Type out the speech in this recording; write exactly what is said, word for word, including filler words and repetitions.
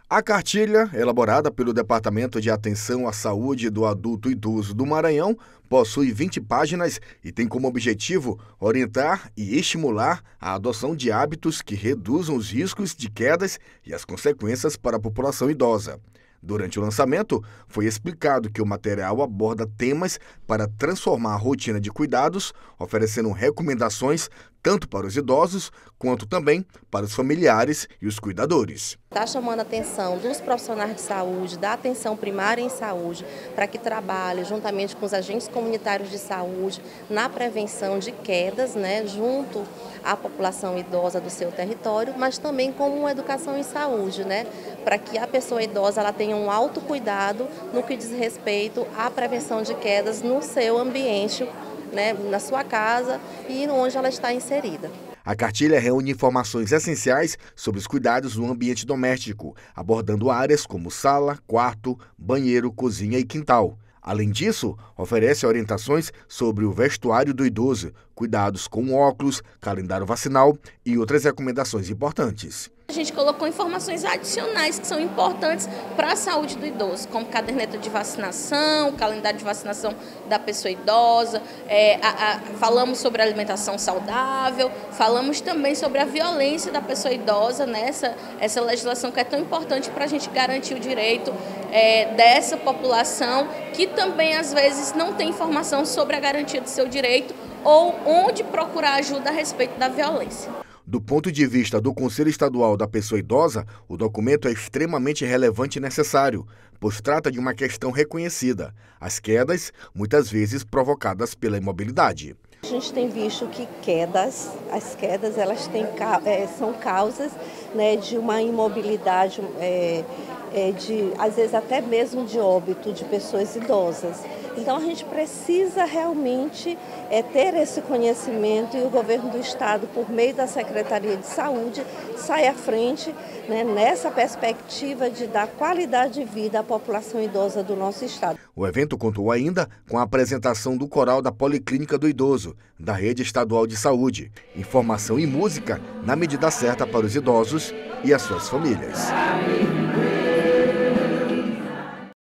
A cartilha, elaborada pelo Departamento de Atenção à Saúde do Adulto Idoso do Maranhão, possui vinte páginas e tem como objetivo orientar e estimular a adoção de hábitos que reduzam os riscos de quedas e as consequências para a população idosa. Durante o lançamento, foi explicado que o material aborda temas para transformar a rotina de cuidados, oferecendo recomendações tanto para os idosos quanto também para os familiares e os cuidadores. Está chamando a atenção dos profissionais de saúde, da atenção primária em saúde, para que trabalhe juntamente com os agentes comunitários de saúde na prevenção de quedas, né, junto à população idosa do seu território, mas também como uma educação em saúde, né, para que a pessoa idosa ela tenha um autocuidado no que diz respeito à prevenção de quedas no seu ambiente, né, na sua casa e onde ela está inserida. A cartilha reúne informações essenciais sobre os cuidados no ambiente doméstico, abordando áreas como sala, quarto, banheiro, cozinha e quintal. Além disso, oferece orientações sobre o vestuário do idoso, cuidados com óculos, calendário vacinal e outras recomendações importantes. A gente colocou informações adicionais que são importantes para a saúde do idoso, como caderneta de vacinação, calendário de vacinação da pessoa idosa, é, a, a, falamos sobre alimentação saudável, falamos também sobre a violência da pessoa idosa, nessa essa legislação que é tão importante para a gente garantir o direito é, dessa população, que também às vezes não tem informação sobre a garantia do seu direito ou onde procurar ajuda a respeito da violência. Do ponto de vista do Conselho Estadual da Pessoa Idosa, o documento é extremamente relevante e necessário, pois trata de uma questão reconhecida: as quedas, muitas vezes provocadas pela imobilidade. A gente tem visto que quedas, as quedas, elas têm, é, são causas, né, de uma imobilidade, é, é, de, às vezes até mesmo de óbito de pessoas idosas. Então a gente precisa realmente é, ter esse conhecimento e o governo do estado, por meio da Secretaria de Saúde, sai à frente, né, nessa perspectiva de dar qualidade de vida à população idosa do nosso estado. O evento contou ainda com a apresentação do coral da Policlínica do Idoso, da Rede Estadual de Saúde, informação e música na medida certa para os idosos e as suas famílias.